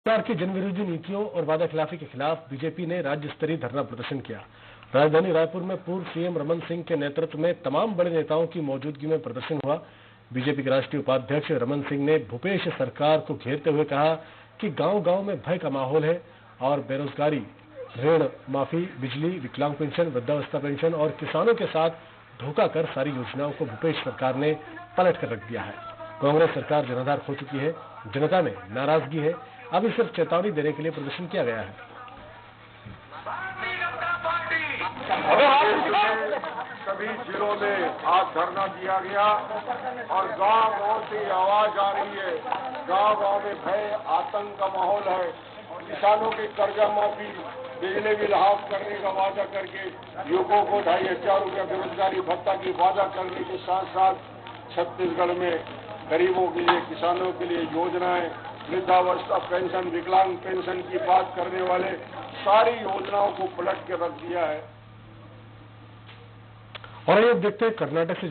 सरकार की जनविरोधी नीतियों और वादाखिलाफी के खिलाफ बीजेपी ने राज्य स्तरीय धरना प्रदर्शन किया। राजधानी रायपुर में पूर्व सीएम रमन सिंह के नेतृत्व में तमाम बड़े नेताओं की मौजूदगी में प्रदर्शन हुआ। बीजेपी के राष्ट्रीय उपाध्यक्ष रमन सिंह ने भूपेश सरकार को घेरते हुए कहा कि गांव-गांव में भय का माहौल है और बेरोजगारी, ऋण माफी, बिजली, विकलांग पेंशन, वृद्धावस्था पेंशन और किसानों के साथ धोखा कर सारी योजनाओं को भूपेश सरकार ने पलट कर रख दिया है। कांग्रेस सरकार जनाधार खो चुकी है, जनता में नाराजगी है। अभी सिर्फ चेतावनी देने के लिए प्रदर्शन किया गया है। सभी जिलों में आज धरना दिया गया और गांव-गांव से आवाज आ रही है। गांव-गांव में भय, आतंक का माहौल है। किसानों के कर्जा माफी, बिजली बिल हाफ करने का वादा करके युवकों को 2500 रुपया बेरोजगारी भत्ता की वादा करने के साथ साथ छत्तीसगढ़ में गरीबों के लिए, किसानों के लिए योजनाएं, वृद्धावस्था पेंशन, विकलांग पेंशन की बात करने वाले सारी योजनाओं को पलट के रख दिया है। और ये देखते हैं कर्नाटक से